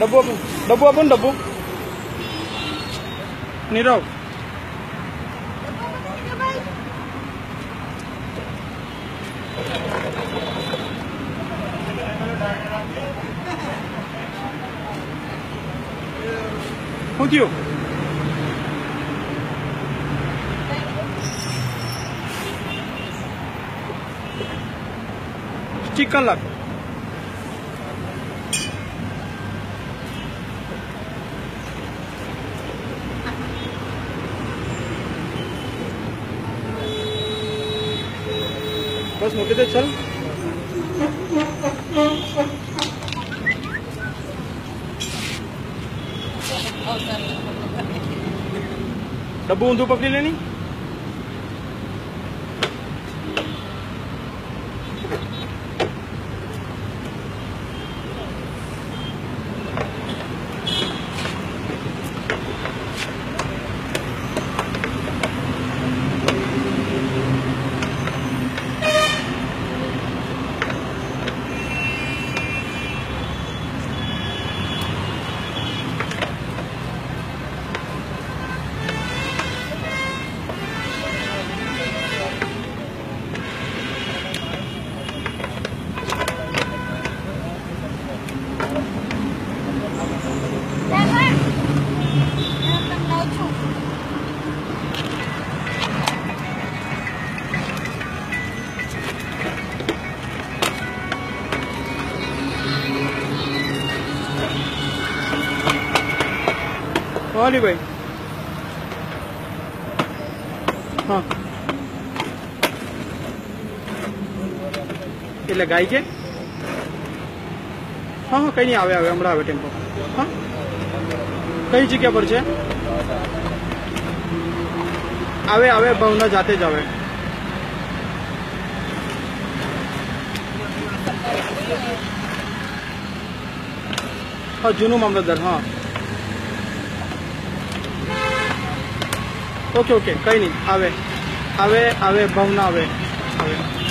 डब्बू अपन डब्बू Nirav पूछियो chicken लग बस मोटे से चल डब्बू ऊंधू पकड़ी लेनी वाली भाई हाँ એટલે ગાય છે हाँ हाँ कहीं नहीं आवे आवे हमारा आवे टेम्पो हाँ कई जगह पर છે आवे आवे भावना जाते ज आवे हाँ जूनू मामलतदार हाँ ओके ओके कहीं नहीं आवे आवे आवे भावना आवे आवे